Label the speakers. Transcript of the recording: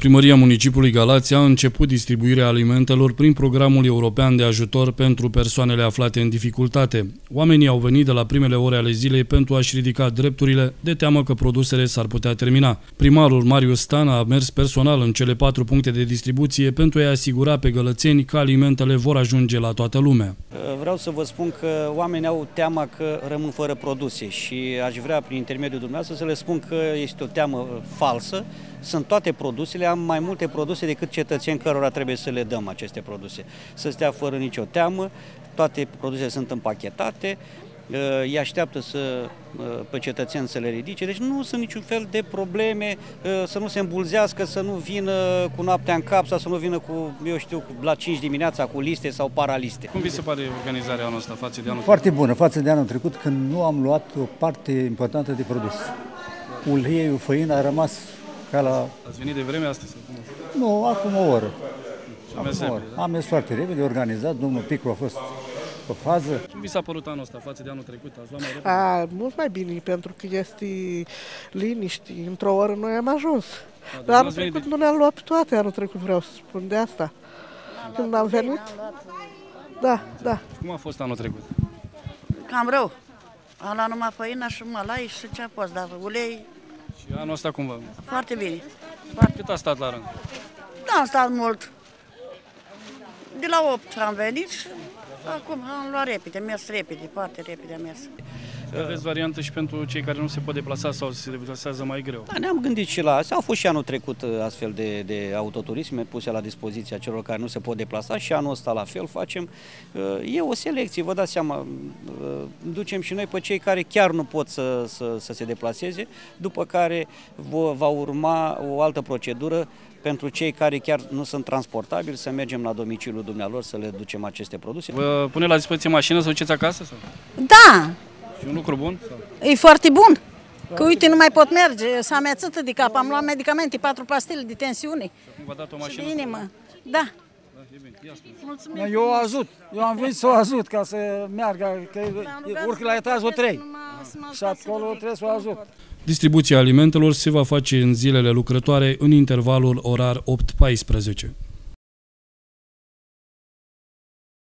Speaker 1: Primăria Municipiului Galați a început distribuirea alimentelor prin programul european de ajutor pentru persoanele aflate în dificultate. Oamenii au venit de la primele ore ale zilei pentru a-și ridica drepturile, de teamă că produsele s-ar putea termina. Primarul Marius Stan a mers personal în cele 4 puncte de distribuție pentru a-i asigura pe gălățeni că alimentele vor ajunge la toată lumea.
Speaker 2: Vreau să vă spun că oamenii au teama că rămân fără produse și aș vrea prin intermediul dumneavoastră să le spun că este o teamă falsă. Sunt toate produsele, am mai multe produse decât cetățeni cărora trebuie să le dăm aceste produse. Să stea fără nicio teamă, toate produsele sunt împachetate, îi așteaptă pe cetățeni să le ridice, deci nu sunt niciun fel de probleme, să nu se îmbulzească, să nu vină cu noaptea în cap sau să nu vină la 5 dimineața cu liste sau paraliste.
Speaker 1: Cum vi se pare organizarea noastră față de anul?
Speaker 3: Foarte bună, față de anul trecut, când nu am luat o parte importantă de produs. Uleiul, făina a rămas ca la...
Speaker 1: Ați venit de vreme astăzi?
Speaker 3: Nu, acum o oră.
Speaker 1: Am
Speaker 3: mers foarte repede, organizat, domnul Picu a fost pe fază.
Speaker 1: Cum vi s-a părut anul ăsta față de anul trecut? Ați luat mai repede?
Speaker 4: Mult mai bine, pentru că este liniște. Într-o oră noi am ajuns. Dar anul trecut nu ne-am luat pe toate, anul trecut vreau să spun de asta. Când am venit? Da.
Speaker 1: Cum a fost anul trecut?
Speaker 5: Cam rău. Am luat numai făina și mălai și ce a fost, dar ulei...
Speaker 1: Și anul ăsta cum vă?
Speaker 5: Foarte bine.
Speaker 1: Cât a stat la rând?
Speaker 5: Nu am stat mult. De la 8 am venit și acum am luat repede, am mers repede, foarte repede am mers.
Speaker 1: Aveți variantă și pentru cei care nu se pot deplasa sau se deplasează mai greu?
Speaker 2: Da, ne-am gândit și la asta. Au fost și anul trecut astfel de autoturisme puse la dispoziția celor care nu se pot deplasa și anul ăsta la fel facem. E o selecție, vă dați seama, ducem și noi pe cei care chiar nu pot să se deplaseze, după care va urma o altă procedură pentru cei care chiar nu sunt transportabili, să mergem la domiciliul dumnealor să le ducem aceste produse.
Speaker 1: Vă pune la dispoziție mașină să duceți acasă? Sau?
Speaker 5: Da!
Speaker 1: Și un lucru bun? Sau?
Speaker 5: E foarte bun. Că uite, nu mai pot merge, s-a amețit de cap, am luat medicamente, 4 pastile de tensiune.
Speaker 1: V-a dat o mașină?
Speaker 5: Și de inimă. Da.
Speaker 1: E bine. Ia spune.
Speaker 5: Mulțumesc.
Speaker 3: Eu am venit să o ajut ca să meargă, că urcă la etajul 3 și acolo trebuie să o ajut.
Speaker 1: Distribuția alimentelor se va face în zilele lucrătoare în intervalul orar 8-14.